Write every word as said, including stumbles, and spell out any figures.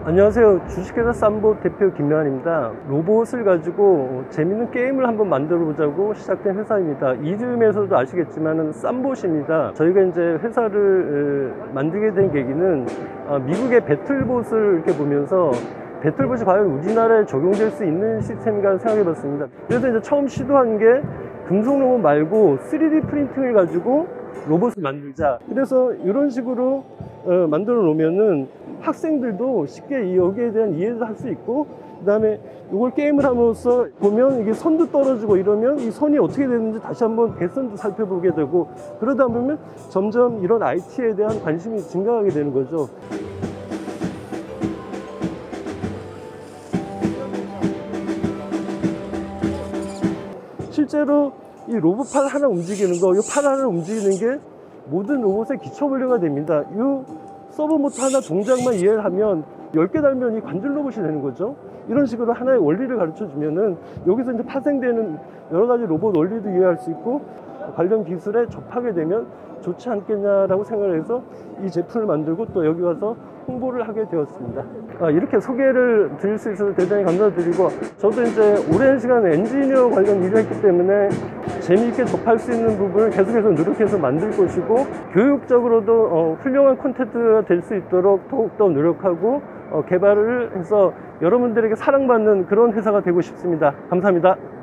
안녕하세요. 주식회사 쌈보 대표 김명환입니다. 로봇을 가지고 재밌는 게임을 한번 만들어 보자고 시작된 회사입니다. 이름에서도 아시겠지만 쌈봇입니다. 저희가 이제 회사를 만들게 된 계기는 미국의 배틀봇을 이렇게 보면서 배틀봇이 과연 우리나라에 적용될 수 있는 시스템인가 생각해 봤습니다. 그래서 이제 처음 시도한 게 금속 로봇 말고 쓰리디 프린팅을 가지고 로봇을 만들자. 그래서 이런 식으로 어, 만들어 놓으면은 학생들도 쉽게 여기에 대한 이해도 할 수 있고, 그 다음에 이걸 게임을 함으로써 보면 이게 선도 떨어지고 이러면 이 선이 어떻게 되는지 다시 한번 개선도 살펴보게 되고, 그러다 보면 점점 이런 아이티에 대한 관심이 증가하게 되는 거죠. 실제로 이 로봇 팔 하나 움직이는 거, 이 팔 하나 움직이는 게 모든 로봇의 기초 원리가 됩니다. 이 서버 모터 하나 동작만 이해를 하면 열 개 달면 이 관절 로봇이 되는 거죠. 이런 식으로 하나의 원리를 가르쳐 주면은 여기서 이제 파생되는 여러 가지 로봇 원리도 이해할 수 있고 관련 기술에 접하게 되면 좋지 않겠냐라고 생각을 해서 이 제품을 만들고 또 여기 와서 홍보를 하게 되었습니다. 아, 이렇게 소개를 드릴 수 있어서 대단히 감사드리고, 저도 이제 오랜 시간 엔지니어 관련 일을 했기 때문에 재미있게 접할 수 있는 부분을 계속해서 노력해서 만들 것이고, 교육적으로도 어, 훌륭한 콘텐츠가 될 수 있도록 더욱더 노력하고 어, 개발을 해서 여러분들에게 사랑받는 그런 회사가 되고 싶습니다. 감사합니다.